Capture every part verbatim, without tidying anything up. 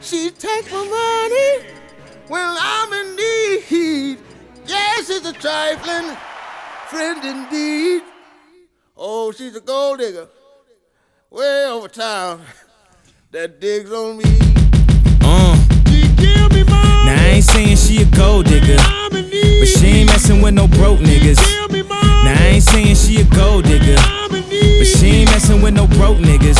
She take my money when I'm in need. Yes, she's a trifling friend indeed. Oh, she's a gold digger way over town that digs on me. Uh. Now I ain't saying she a gold digger, but she ain't messing with no broke niggas. Now I ain't saying she a gold digger, but she ain't messing with no broke niggas.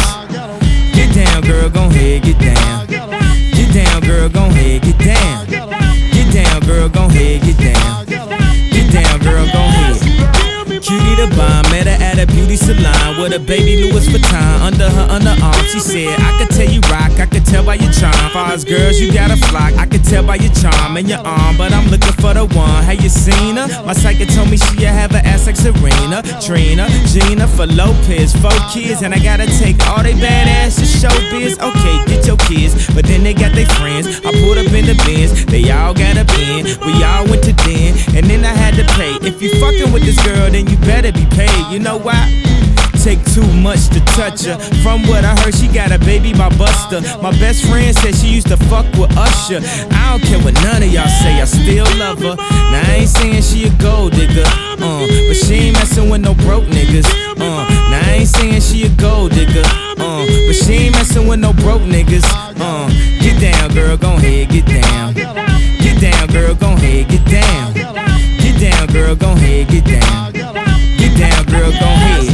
Get down, girl, gon' head, get down. Get down, girl, gon' head, get down. Get down, girl, gon' head, get down. Get down, girl, gon' head. Cutie the bomb, met her at a beauty salon with a baby Louis Vuitton under her underarm. She said, I could tell you rock, I could tell by your charm. Far as girls, you got a flock, I could tell by your charm and your arm, but I'm looking for the one. Have you seen her? My psychic told me she'll have an ass like Serena, Trina, Gina, for Lopez, four kids, and I gotta take all they badass to showbiz. Okay, get your kids, but then they got their friends. I pulled up in the Benz, they all got a bin. We all went to den, and then I had to pay. If you fucking with this girl, then you better be paid. You know why? Take too much to touch her. From what I heard, she got a baby by Buster. My best friend said she used to fuck with Usher. I don't care what none of y'all say, I still love her. Now I ain't saying she a gold digger, uh, but she ain't messing with no broke niggas. Uh, now I ain't saying she a gold digger, uh, but she ain't messing with no broke niggas. Uh, get down, girl, gon' head, get down. Get down, girl, gon' head, get down. Get down, girl, gon' head, get down. Get down, girl, gon' head.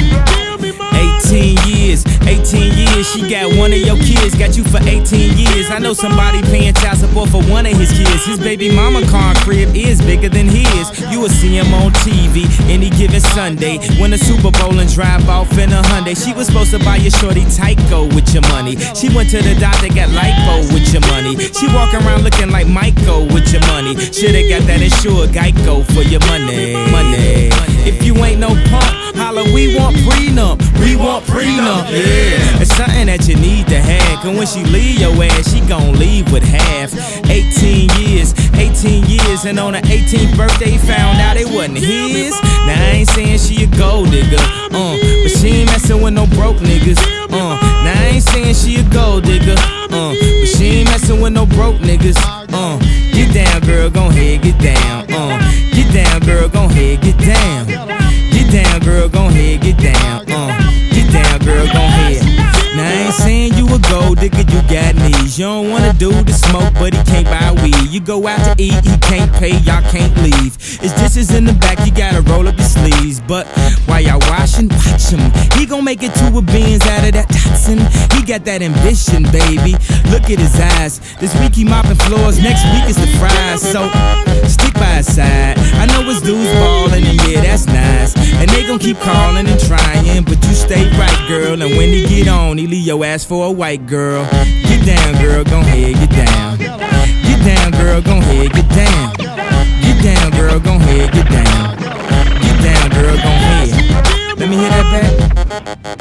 eighteen years, eighteen years, she got one of your kids, got you for eighteen years. I know somebody paying child support for one of his kids. His baby mama car crib is bigger than his. You will see him on T V any given Sunday, win a Super Bowl and drive off in a Hyundai. She was supposed to buy your shorty Tyco with your money. She went to the doctor, got lipo with your money. She walk around looking like Michael with your money. Shoulda got that insured Geico for your money. Money. If you ain't no punk, holla, we want prenup. We want prenup, yeah. It's something that you need to have, cause when she leave your ass, she gon' leave with half. eighteen years, eighteen years, and on her eighteenth birthday, found out it wasn't his. Now I ain't saying she a gold digger, uh, but she ain't messing with no broke niggas. Uh, now I ain't saying she a gold digger, uh, but she ain't messing with no broke niggas. Uh, get down, girl, gon' head, get down. Uh, get down, girl, gon' head, get down. Get down, girl, gon' head, get down. Uh, get down, girl, gon' head. Now I ain't saying you a gold digger, you got knees. You don't want a dude to smoke, but he can't buy weed. You go out to eat, he can't pay, y'all can't leave. His dishes in the back, you gotta roll up your sleeves. But while y'all washing, watch him. He gon' make it to a Benz out of that Datsun. He got that ambition, baby. Look at his eyes. This week he mopping floors, next week is the fries. So stick by his side. I know his dudes ballin', and yeah, that's nice. And they gon' keep calling and trying, but you stay right, girl. And when he get on, he leave your ass for a white girl. Get down, girl, gon' head, get down. Get down, girl, gon' head, get down. Get down, girl, gon' head, get down. Get down, girl, gon' head. Let me hear that back.